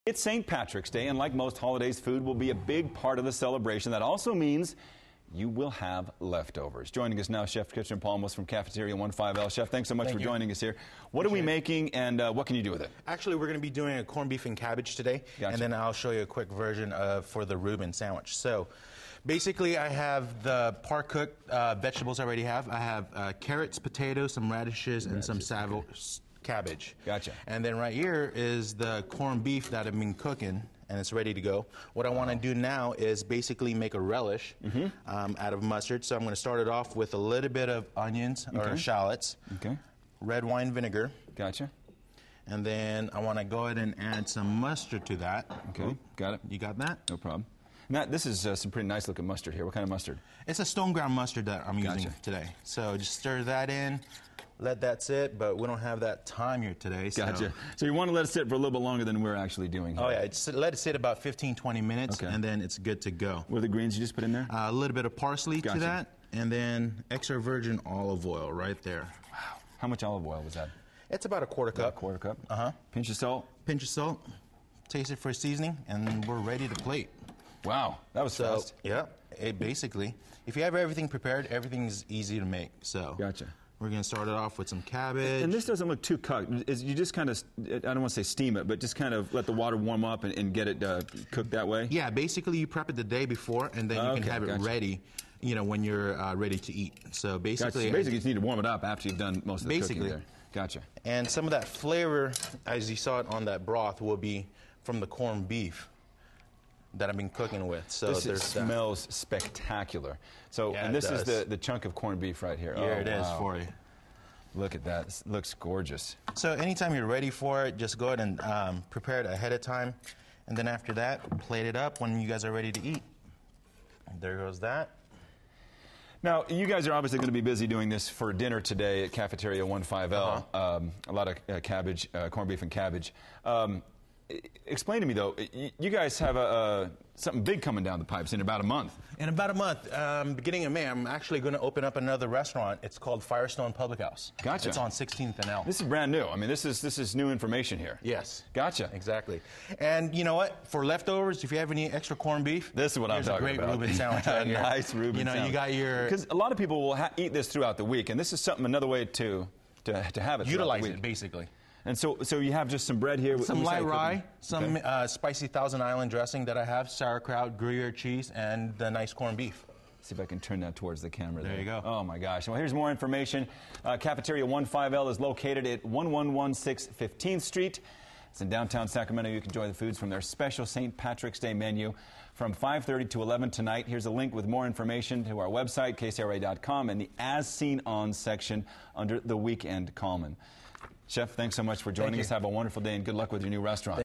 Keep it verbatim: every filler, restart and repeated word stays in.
It's Saint Patrick's Day, and like most holidays, food will be a big part of the celebration. That also means you will have leftovers. Joining us now, Chef Christain Palmos from Cafeteria fifteen L. Chef, thanks so much Thank for you. joining us here. What Appreciate are we making, and uh, what can you do with it? Actually, we're going to be doing a corned beef and cabbage today, Gotcha. and then I'll show you a quick version of for the Reuben sandwich. So, basically, I have the par-cooked uh, vegetables I already have. I have uh, carrots, potatoes, some radishes, and radishes, some savo okay. cabbage. Gotcha. And then right here is the corned beef that I've been cooking, and it's ready to go. What I want to do now is basically make a relish mm-hmm. um, out of mustard. So I'm going to start it off with a little bit of onions okay. or shallots, okay. red wine vinegar. Gotcha. And then I want to go ahead and add some mustard to that. Okay, Oop. got it. You got that? No problem. Now, this is uh, some pretty nice looking mustard here. What kind of mustard? It's a stone ground mustard that I'm gotcha. using today. So just stir that in. Let that sit, but we don't have that time here today. So. Gotcha. So you want to let it sit for a little bit longer than we're actually doing here. Oh, yeah. Just let it sit about fifteen, twenty minutes, okay. and then it's good to go. What are the greens you just put in there? Uh, a little bit of parsley gotcha. to that, and then extra virgin olive oil right there. Wow. How much olive oil was that? It's about a quarter cup. About a quarter cup. Uh-huh. Pinch of salt. Pinch of salt. Taste it for seasoning, and we're ready to plate. Wow. That was so, fast. Yeah. It basically, if you have everything prepared, everything's easy to make. So. Gotcha. We're going to start it off with some cabbage. And this doesn't look too cooked. Is you just kind of, I don't want to say steam it, but just kind of let the water warm up and, and get it uh, cooked that way? Yeah, basically you prep it the day before, and then you okay, can have gotcha. it ready, you know, when you're uh, ready to eat. So basically... Gotcha. Basically you just need to warm it up after you've done most of the basically. cooking there. Gotcha. And some of that flavor, as you saw it on that broth, will be from the corned beef that I've been cooking with. So this there's smells that. spectacular. So, yeah, and this is does. the, the chunk of corned beef right here. Here oh, it is wow. for you. Look at that. It looks gorgeous. So anytime you're ready for it, just go ahead and um, prepare it ahead of time. And then after that, plate it up when you guys are ready to eat. And there goes that. Now, you guys are obviously going to be busy doing this for dinner today at Cafeteria fifteen L. Uh-huh. um, a lot of uh, cabbage, uh, corned beef and cabbage. Um, explain to me, though, you guys have a, uh, something big coming down the pipes in about a month. In about a month, um, beginning of May, I'm actually going to open up another restaurant. It's called Firestone Public House. Gotcha. It's on sixteenth and L. This is brand new. I mean, this is this is new information here. Yes. Gotcha. Exactly. And you know what? For leftovers, if you have any extra corned beef, this is what I'm talking about. Here's a great about. Reuben sandwich right here. Nice Reuben You know, sandwich. you got your... Because a lot of people will ha eat this throughout the week, and this is something, another way to, to, to have it utilize the week. it, basically. And so, so you have just some bread here. Some light rye, some okay. uh, spicy Thousand Island dressing that I have, sauerkraut, Gruyere cheese, and the nice corned beef. See if I can turn that towards the camera. There, there. you go. Oh my gosh. Well, here's more information. Uh, Cafeteria fifteen L is located at one one one six fifteenth Street. It's in downtown Sacramento. You can enjoy the foods from their special Saint Patrick's Day menu from five thirty to eleven tonight. Here's a link with more information to our website, K C R A dot com, and the As Seen On section under the Weekend Common. Chef, thanks so much for joining us. Have a wonderful day and good luck with your new restaurant.